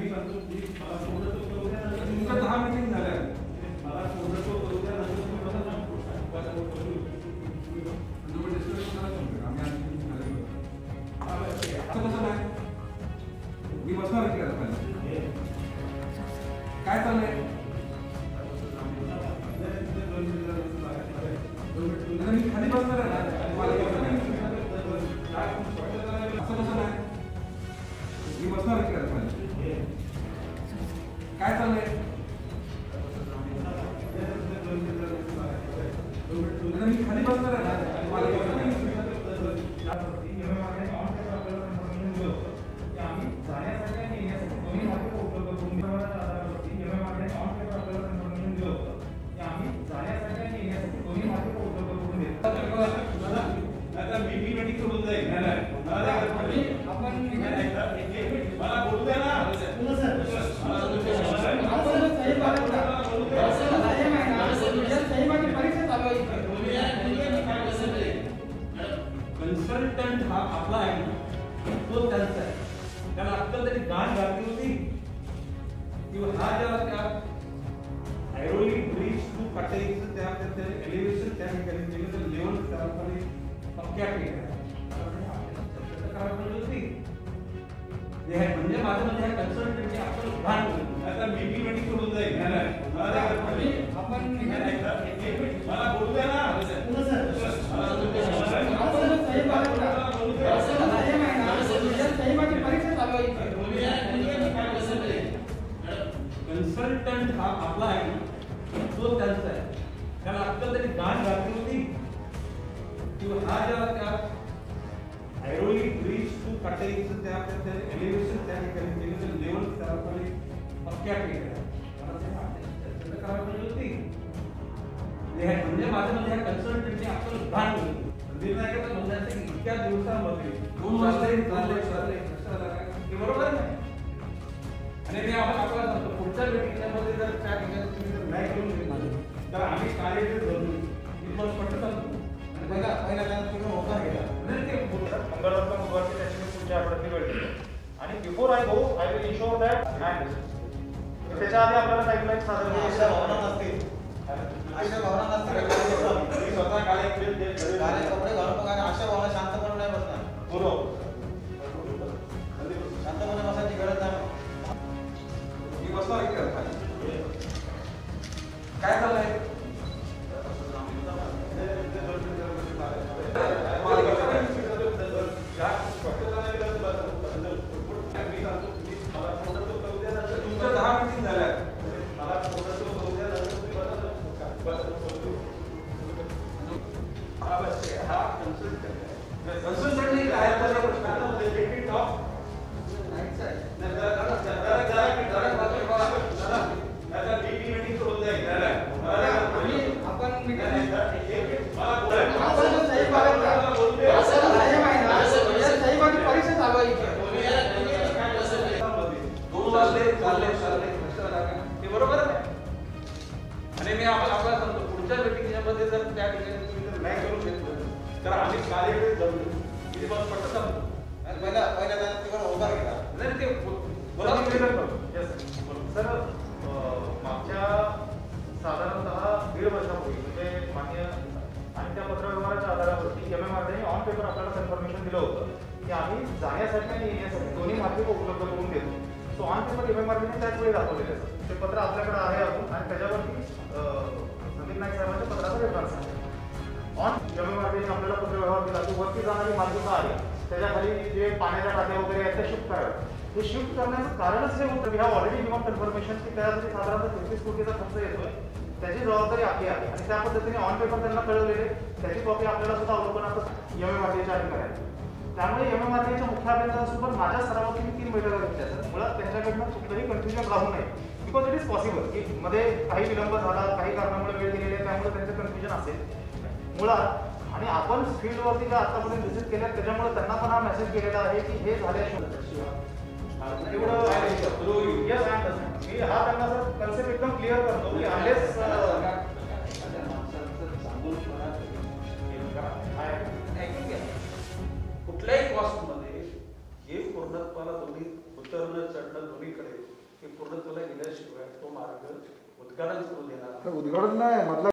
तुमच्या 10 मीटिंग झाल्या मी बसणार आहे काय चाललंय मी खाली बसणार आहे असं कसं नाही मी बसणार आहे काय चाललंय मी खाली बसणार आहे कन्सल्टंट हा आपला आहे तो त्यांचा आहे त्याला अक्कल तरी गाण घातली होती किंवा हा ज्याला त्या हायड्रोलिक ब्रिज टू काटेरीचं त्या एलिव्हेशन त्या ठिकाणी केलं तर लेवल त्याप्रमाणे पक्क्या केल्या म्हणजे माझं म्हणजे ह्या कन्सल्टंटची आपण घाण आता मीटिंग करून जाईल आपण मला बोलू द्या ना कन्सल्टंट हा आपला आहे तो त्यांचा आहे त्याला अक्कल तरी गाण घातली होती किंवा हा ज्याला त्या हायड्रोलिक ब्रिज टू काटेरीचं त्या एलिव्हेशन त्या ठिकाणी केलं तर लेवल त्याप्रमाणे पक्क्या केल्या म्हणजे माझं म्हणजे ह्या कन्सल्टंटची आपण घाण निर्णायकाचं म्हणणं असं की इतक्या दिवसामध्ये 2 वाजले बरोबर नाही आणि मी आपण आपल्याला सांगतो पुढच्या मीटिंगमध्ये जर त्या ठिकाणी तुम्ही जर नाही करून घेतलं तर आम्ही कार्यरत धरू मी पण पटत असतो आणि पहिला तुम्ही होकार गेला नाही ते मंगळवारचा बुधवारची त्याची पुढच्या आठवड्यातली वेळ देतो आणि before I go I will ensure that त्याच्या आधी आपल्याला टाइमलाईन सादर अशा भावना नसतील स्वतः काळे कपडे घालून बघा अशा भावना शांतपणे नाही बसणार बरोबर शांतपणे बसायची गरज नाही मी बसणार काय चाललंय तुमच्या 10 मीटिंग झाल्या हा कन्सल्टंट काय बरोबर नाही आणि मी आपल्याला सांगतो पुढच्या मीटिंगमध्ये जर त्या ठिकाणी तुम्ही जर नाही करून घेतलं तर आम्ही कार्यरत धरू किती बस पटत सांगतो पहिला तिकडे होकार घेतला नाही ते सर मागच्या साधारणतः 1.5 वर्षापूर्वी म्हणजे मान्य आणि त्या पत्रव्यवहाराच्या आधारावरती MMRDने ऑन पेपर आपल्याला कन्फर्मेशन दिलं होतं की आम्ही जाण्यासाठी आणि येण्यासाठी दोन्ही मार्ग उपलब्ध करून देतो. सो ऑन पेपर MMRDने त्याच वेळी दाखवलेलं आहे. ते पत्र आपल्याकडे आहे अजून आणि त्याच्यावरती संदीप नाईक साहेबांच्या पत्राचा रेफरन्स आहे. ऑन MMRDने आपल्याला पत्रव्यवहार दिला की वरती जाणारी मार्गिका आहे त्याच्याखाली जे पाण्याच्या टाक्या वगैरे आहेत त्या शिफ्ट कराव्या. हे शिफ्ट करण्याचं कारणच हे होतं की ह्या ऑलरेडी गिव्हन कन्फर्मेशन की त्यासाठी साधारणतः 33 कोटीचा खर्च येतोय त्याची जबाबदारी आपली आहे आणि त्या पद्धतीने ऑन पेपर त्यांना कळवलेले त्याची कॉपी आपल्याला सुद्धा अवलोकनातच MMRDच्या अधिकारी आहेत. त्यामुळे MMRDच्या मुख्य अभियंत्यांसोबत माझ्या सरावाची मी 3 बैठका घेतल्या सर. मुळात त्यांच्याकडनं कुठलंही कन्फ्युजन राहू नये बिकॉज इट इज पॉसिबल की मध्ये काही विलंब झाला काही कारणामुळे वेळ दिलेली आहे त्यामुळे त्यांचं कन्फ्युजन असेल मुळात. आणि आपण फील्डवरती ज्या आतापर्यंत व्हिजिट केल्या त्याच्यामुळे त्यांना पण हा मेसेज गेलेला आहे की हे झाल्याशिवाय एवढं येस मी हा त्यांना सर कन्सेप्ट एकदम क्लिअर करतो की अनलेस कुठल्याही कॉस्ट मध्ये हे पूर्णत्वाला दोन्ही उतरणं चढणं दोन्हीकडे उद्घाटन करू देणार उद्घाटन नाही मधला